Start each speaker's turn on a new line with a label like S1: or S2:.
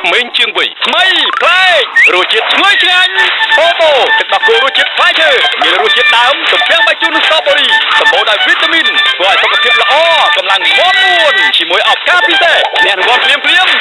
S1: ក្មេងជាងវ័យថ្មីប្លែករសជាតិឈ្ងុយឆ្ងាញ់អូបូទឹកដោះគោរសជាតិផ្លែឈើមានរសជាតិដើមទំពាំងបាយជូរនិងស្ទ្រូប៊េរីសម្បូរដោយវីតាមីនធ្វើឲ្យសុខភាពល្អកម្លាំងមាំមួនជាមួយឱកាសពិសេសអ្នករង្វាន់ភ្លាម